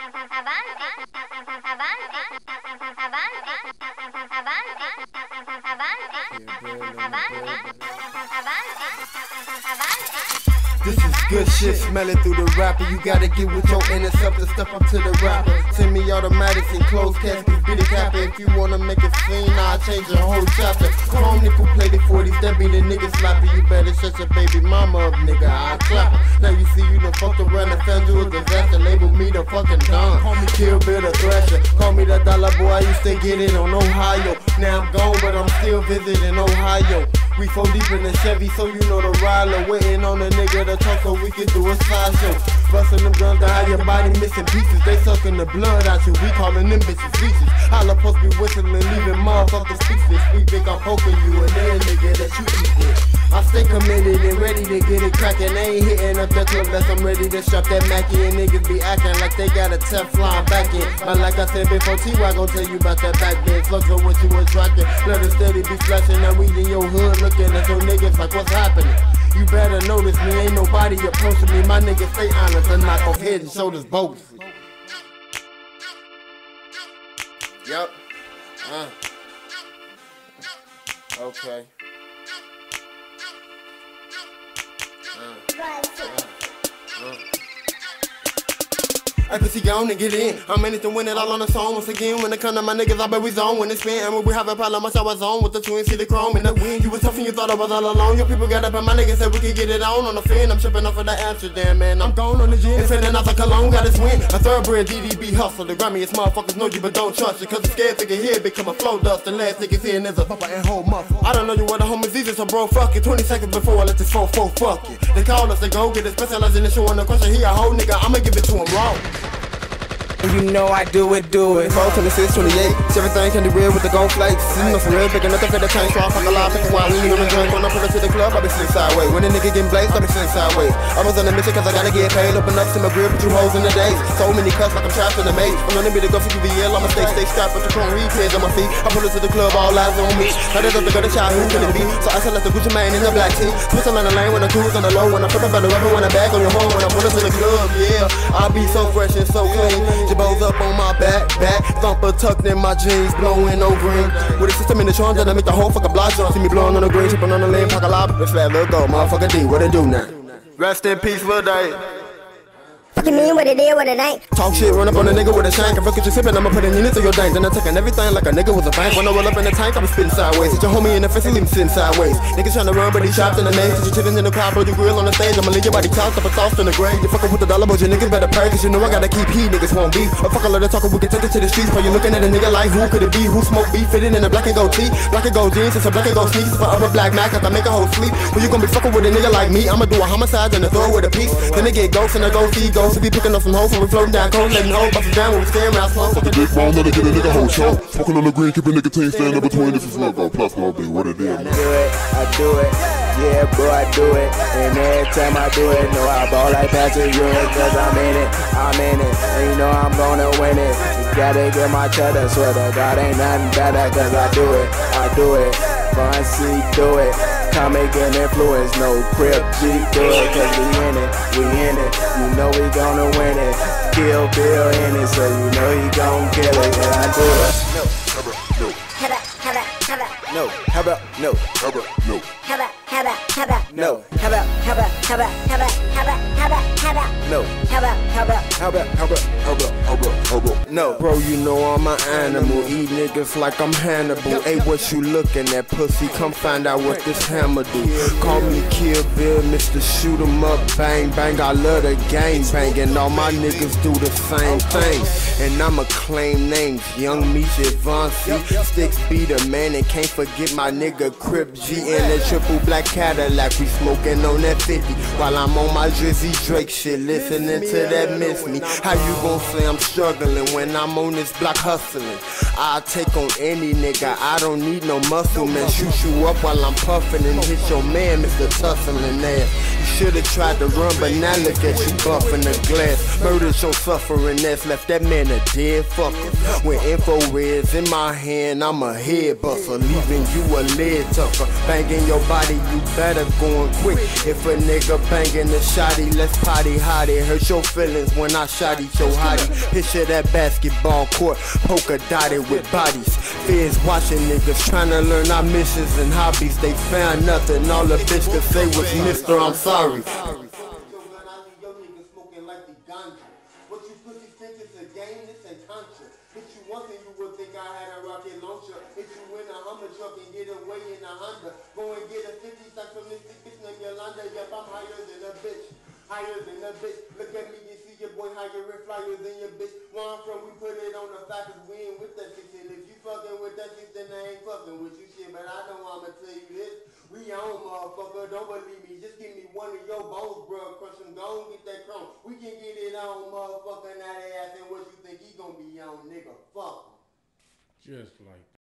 This is good shit, smell it through the rapper. You gotta get with your interceptor, step up to the rapper. Send me automatics and closed caskets, bitty capper. If you wanna make a scene, I'll change the whole chapter. Chrome nickel plated 40s, that be the nigga slapping. You better shut your baby mama up, nigga, I'll clap her. Now you see you done fucked around and found you a disaster. Label me the fucking Don, call me Kill Bill the Thrasher. Call me the dollar boy, I used to get it on Ohio. Now I'm gone, but I'm still visiting Ohio. We 4 deep in the Chevy, so you know the rider. Waiting on a nigga to talk so we can do a slideshow. Bustin' them guns to have your body missing pieces. They sucking the blood out you, we callin' them bitches leeches. Holla post be whistling, leaving motherfuckers speechless. We think I'm poking you and then nigga that you eat with. I stay committed and ready to get it crackin'. They ain't hitting up the club unless I'm ready to strap that Mackie. And niggas be acting like they got a Teflon back in. But like I said before, T.Y. gon' tell you about that back bend. Slugs on what you was tracking. Let it steady be flashing. Now we in your hood looking at your niggas like what's happening. You better notice me, ain't nobody approaching me. My niggas stay honest and knock off head and shoulders both. Yup. Okay. I pussy gone and get in. I'm in it to win it all on the song. Once again, when it come to my niggas, I bet we zone. When it's spin, and when we have a problem, I was on with the twin, see the chrome in the wind. You was tough and you thought I was all alone. Your people got up and my niggas said we could get it on the fin. I'm tripping off of the Amsterdam, man. I'm gone on the gym. Sending out the cologne, got his win. A thoroughbred DDB hustle. The grimiest motherfuckers know you, but don't trust you. Cause it's scared to get here, become a flow dust. The last niggas here is a papa and whole muffle. I don't know you what the homies is, so bro, fuck it. 20 seconds before I let this 4-4 fuck it. They call us, they go get it. Specialized in the show on the question. He a whole nigga, I'ma give it to him raw. You know I do it. 4, 26, 28, everything can be real with the gold flakes. You know some real picking nothing for the change, so I fuck a lot, pick a while, lean on the drink. When I pull up to the club, I be sitting sideways. When a nigga getting blazed, I be sitting sideways. I was on a mission cause I gotta get paid, open up to my grill, put 2 holes in the days. So many cuts like I'm trapped in the maze. I'm gonna be the go for UVL, I'ma stay strapped with the chrome repays on my feet. I pull up to the club, all eyes on me. Now there's up to go to child, who can it be? So I select the Gucci man in the black tee. Twisting on the lane when I cruise on the low. When I flip up on the rubber, when I bag on your home. When I pull up to the club, yeah, I'll be so fresh and so clean. Jabos up on my back, thumper tucked in my jeans, blowing no green. With a system in the trunk that make the whole fucking block jump. See me blowing on the green, tripping on the lane, pocket lob. It's flat, little go, motherfucker D, what it do now? Rest in peace, Lil Day. Fucking mean what it is, what it ain't. Talk shit, run up on a nigga with a shank. If I get you sippin', I'ma put a unit to your dank. Then I'm taking everything like a nigga was a bank. When I roll up in the tank, I'm spitting sideways. Hit your homie in the face and leave him sitting sideways. Niggas tryna run, but he trapped in the maze. Cause you chillin' in the crowd, blow your grill on the stage. I'ma leave your body tossed up and tossed in the grave. You fuckin' with the dollar, but your niggas better pray. Cause you know I gotta keep heat, niggas won't beef. I fuck a lot of talkin', we can take it to the streets. But you looking at a nigga like who could it be? Who smoke beef, fitting in a black and gold tee. Black and gold jeans, it's a black and gold sneakers. For other black Mac, cause I make a whole sleep. But you gon' be fuckin' with a nigga like me. I'ma do a homicide and a throw with a piece. Then they get ghosts and I go see ghosts. We be picking up some hoes and we floating down cold, letting hoes bust it down when we staring around slow. Fuck a big ball, let it get a nigga whole show. Smoking on the green, keep a nigga team standing between. This is logo, plus no be what it is. I do it, yeah bro I do it. And every time I do it, know I ball like Patrick Ewing. Cause I'm in it, and you know I'm gonna win it. You gotta get my cheddar, sweater, God ain't nothing better. Cause I do it, Fun C do it. Come make an influence, no Crip G do it. Cause we in it, you know we gonna win it. Kill Bill in it, so you know he gon' kill it. And I do it. No, how about no? How about no? How about No. how about No. How about No. Bro, you know I'm an animal. Eat niggas like I'm Hannibal. Hey, what you looking at, pussy? Come find out what this hammer do. Call me Kill Bill, Mr. Shoot 'em up, bang bang. I love the gang banging. All my niggas do the same thing. And I'ma claim names. Young Misha Von C. Sticks be the man, and can't forget my nigga Crip G in the triple black Cadillac. We smoking on that 50 while I'm on my Drizzy Drake shit, listening to that Miss Me. How you gon' say I'm struggling struggling when I'm on this block hustling. I'll take on any nigga, I don't need no muscle man. Shoot you up while I'm puffing and hit your man, Mr. Tussling ass. You should've tried to run, but now look at you buffing the glass. Murdered your suffering ass, left that man a dead fucker. When info is in my hand, I'm a head buster, leaving you a lead tucker. Banging your body, you better going quick. If a nigga banging the shotty, let's potty hottie. Hurt your feelings when I shotty your hottie. Picture that basketball court, polka dotted with bodies. Feds watching niggas trying to learn our missions and hobbies. They found nothing, all the bitch could say was Mr. I'm sorry. What you pussies think it's a game, it's a conscience. Hit you once and you would think I had a rocket launcher. Hit you in a Hummer truck and get away in a Honda. Go and get a 50 sack from this bitch named Yolanda. Yep, I'm higher than a bitch. Higher than a bitch. Look at me and see your boy higher and flyer than your bitch. Where I'm from, we put it on the fact cause we ain't with that shit. And if you fucking with that shit, then I ain't fucking with you shit. But I know I'ma tell you this. We on, motherfucker, don't believe me. Just give me one of your bones, bro. Crush them, go and get that chrome. We can get it on, motherfucker, now they asking what you think he gonna be on, nigga. Fuck him. Just like